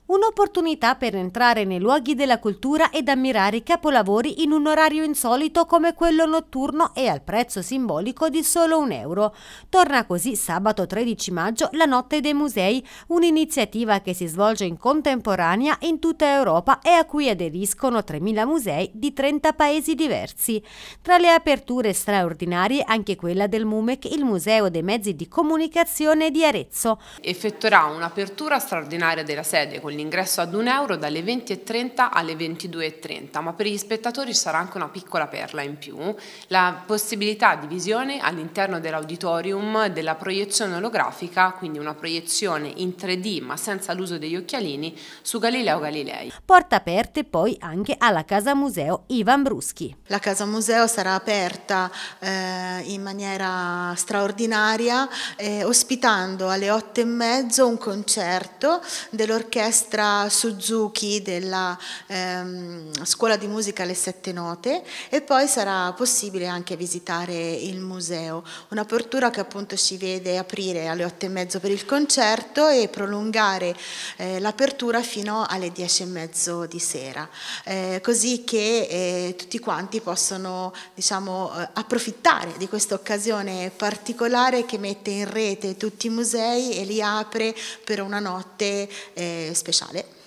Un'opportunità per entrare nei luoghi della cultura ed ammirare i capolavori in un orario insolito come quello notturno e al prezzo simbolico di solo €1. Torna così sabato 13 maggio la Notte dei Musei, un'iniziativa che si svolge in contemporanea in tutta Europa e a cui aderiscono 3.000 musei di 30 paesi diversi. Tra le aperture straordinarie anche quella del MUMEC, il Museo dei Mezzi di Comunicazione di Arezzo. Effettuerà un'apertura straordinaria della sede con l'ingresso ad €1 dalle 20:30 alle 22:30, ma per gli spettatori sarà anche una piccola perla in più, la possibilità di visione all'interno dell'auditorium della proiezione olografica, quindi una proiezione in 3D ma senza l'uso degli occhialini su Galileo Galilei. Porta aperte poi anche alla Casa Museo Ivan Bruschi. La Casa Museo sarà aperta in maniera straordinaria, ospitando alle 8:30 un concerto dell'orchestra Suzuki della Scuola di Musica Le Sette Note, e poi sarà possibile anche visitare il museo. Un'apertura che appunto si vede aprire alle 8:30 per il concerto e prolungare l'apertura fino alle 10:30 di sera, così che tutti quanti possono, diciamo, approfittare di questa occasione particolare che mette in rete tutti i musei e li apre per una notte speciale.